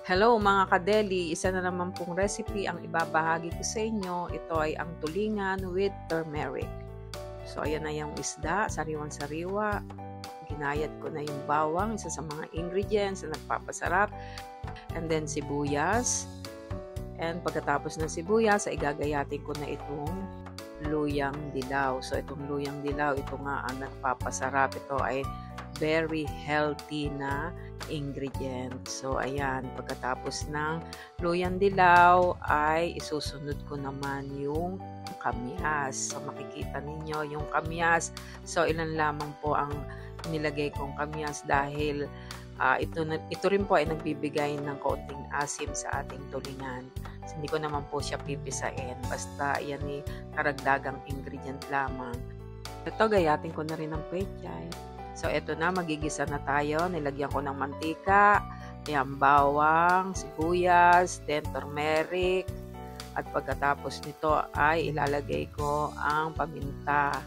Hello mga kadeli, isa na naman pong recipe ang ibabahagi ko sa inyo. Ito ay ang tulingan with turmeric. So ayan na yung isda, sariwang-sariwa. Ginayat ko na yung bawang, isa sa mga ingredients na nagpapasarap. And then sibuyas. And pagkatapos ng sibuyas, ay igagayatin ko na itong luyang dilaw. So itong luyang dilaw, ito nga ang nagpapasarap. Ito ay very healthy na ingredient. So ayan, pagkatapos ng luyang dilaw ay isusunod ko naman yung kamyas. So makikita ninyo yung kamyas. So ilan lamang po ang nilagay kong kamyas dahil ito rin po ay nagbibigay ng kaunting asim sa ating tulingan. So, hindi ko naman po siya pipisain. Basta yan ay karagdagang ingredient lamang. Ito, gayatin ko na rin ng pechay. So, ito na, magigisa na tayo. Nilagyan ko ng mantika, ayan, bawang, sibuyas, then turmeric. At pagkatapos nito ay ilalagay ko ang paminta,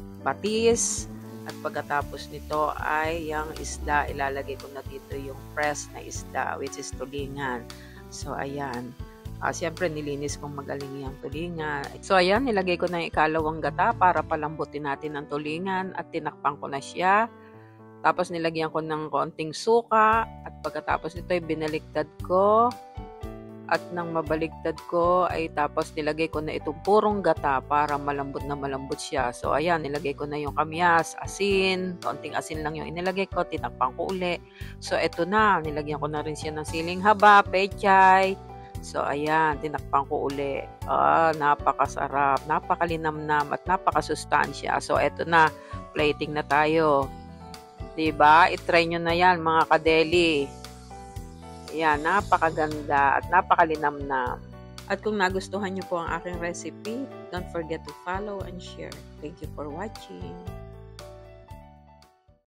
patis. At pagkatapos nito ay yung isda, ilalagay ko na dito yung fresh na isda, which is tulingan. So, ayan. Siyempre, nilinis kong magaling yung tulingan. So, ayan, nilagay ko na yung ikalawang gata para palambutin natin ang tulingan at tinakpan ko na siya. Tapos, nilagyan ko ng konting suka at pagkatapos nito ay binaliktad ko. At nang mabaligtad ko ay tapos nilagay ko na itong purong gata para malambot na malambot siya. So, ayan, nilagay ko na yung kamyas, asin, kaunting asin lang yung inilagay ko, tinakpan ko uli. So, ito na, nilagyan ko na rin siya ng siling haba, pechay. So, ayan, tinakpan ko uli. Napakasarap, napakalinamnam at napakasustansya. So, ito na, plating na tayo. Diba? I-try nyo na yan, mga kadeli. Ayan, napakaganda at napakalinamnam. At kung nagustuhan nyo po ang aking recipe, don't forget to follow and share. Thank you for watching.